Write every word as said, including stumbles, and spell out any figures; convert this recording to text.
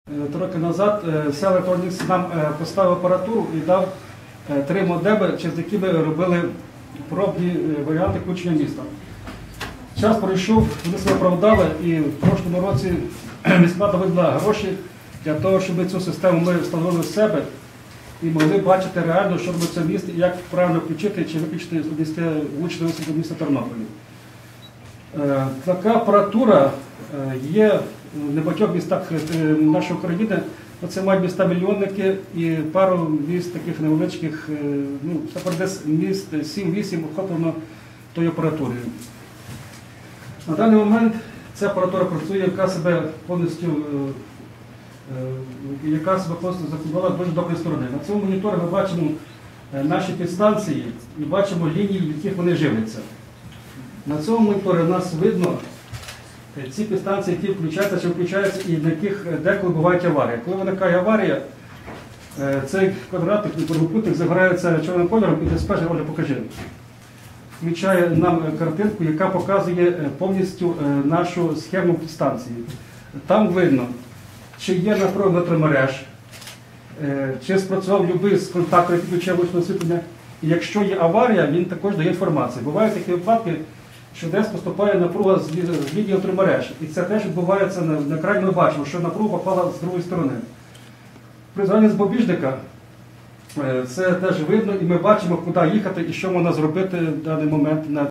Три роки назад село Торніс нам поставив апаратуру і дав три модеми, через які ми робили пробні варіанти включення міста. Час пройшов, вони себе оправдали, і в прошлому році міська рада видала гроші для того, щоб цю систему ми встановили в себе і могли бачити реально, що робить це місто і як правильно включити чи виключити влучне висновку міста Тернополі. Така апаратура є в небагатьох містах нашої країни. Це мають міста-мільйонники і пару міст таких невеличких, ну, десь міст сім-вісім охоплено тою апаратурою. На даний момент ця апаратура працює, яка себе повністю, яка себе повністю закладала дуже добрі сторони. На цьому моніторі ми бачимо наші підстанції і бачимо лінії, в яких вони живляться. На цьому моніторі у нас видно ці підстанції, які включаються чи виключаються, і на яких деколи бувають аварії. Коли виникає аварія, цей квадратик, кругопутник загорається чорним кольором і диспетчер, Оля, покажи, включає нам картинку, яка показує повністю нашу схему підстанції. Там видно, чи є напруга електромереж, чи спрацював будь-який з контакторів, який включає вуличне освітлення. І якщо є аварія, він також дає інформацію. Бувають такі випадки, що десь поступає напруга з лінії електромереж. І це теж відбувається на, на екрані, ми бачимо, що напруга попала з другої сторони. При згадуванні запобіжника це теж видно, і ми бачимо, куди їхати і що можна зробити в даний момент.